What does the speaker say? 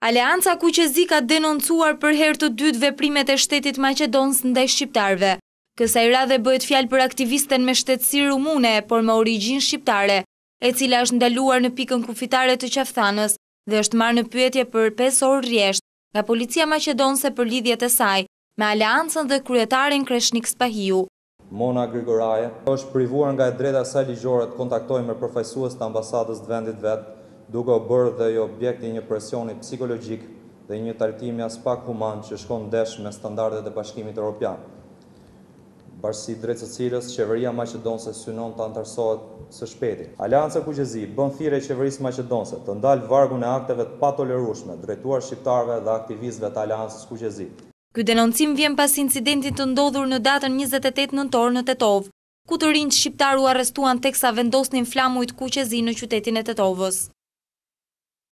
Aleanca Kuqezi ka denoncuar për herë të dytë veprimet e shtetit maqedonës ndaj shqiptarëve. Kësaj radhe bëhet fjalë për aktivisten me shtetësi rumune, por me origjinë shqiptare, e cila është ndaluar në pikën kufitare të Qafthanës dhe është marrë në pyetje për 5 orë rresht nga policia maqedonëse për lidhjet e saj me Aleancën dhe kryetarin Kreshnik Spahiu. Mona Grigoraje është privuar nga e drejta e saj ligjore të kontaktojë me përfaqësues të ambasadës të vendit vet, duke u bërë dhe objekt i një presioni psikologjik dhe një trajtimi as pak human që shkon ndesh me standardet e Bashkimit Evropian. Bashkësi drejt së cilës qeveria maqedonëse synon të antarësohet së shpejti. Aleanca Kuqezi bën thirrje qeverisë maqedonëse të ndalë vargun e akteve të patolerueshme drejtuar shqiptarëve dhe aktivistëve të Aleancës Kuqezi. Ky denoncim vjen pas incidentit të ndodhur në datën 28 nëntor në Tetov, ku të rinj shqiptar u arrestuan teksa vendosnin flamujt Kuqezi në qytetin e Tetovës.